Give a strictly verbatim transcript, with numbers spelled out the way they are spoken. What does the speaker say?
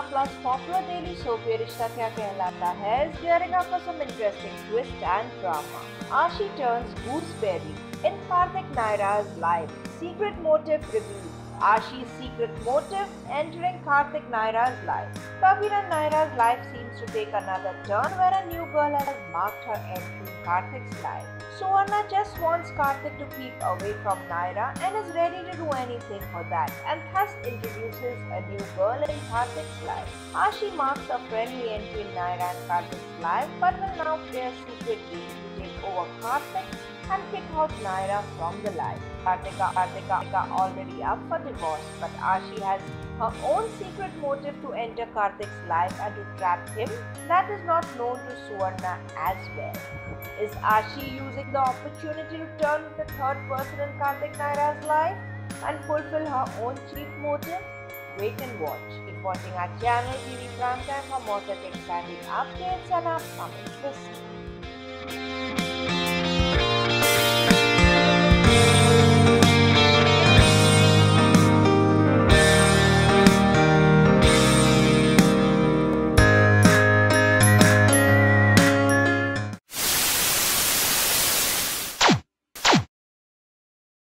Star Plus popular daily soap Ye Rishta Kya Kehlata Hai is gearing up for some interesting twist and drama. Ashi turns gooseberry in Karthik Naira's life. Secret motive revealed. Ashi's secret motive entering Karthik Naira's life. Kaviran Naira's life seems to take another turn where a new girl has marked her entry in Karthik's life. Suvarna just wants Karthik to keep away from Naira and is ready to do anything for that, and thus introduces a new girl in Karthik's life. Ashi marks a friendly entry in Naira and Karthik's life but will now play a secret game to take over Karthik and kick out Naira from the life. Kartika, Kartika already up for divorce, but Ashi has her own secret motive to enter Karthik's life and to trap him that is not known to Suvarna as well. Is Ashi using the opportunity to turn the third person in Karthik Naira's life and fulfill her own chief motive? Wait and watch. Keep watching our channel T V Primetime for more such exciting updates and upcoming twists.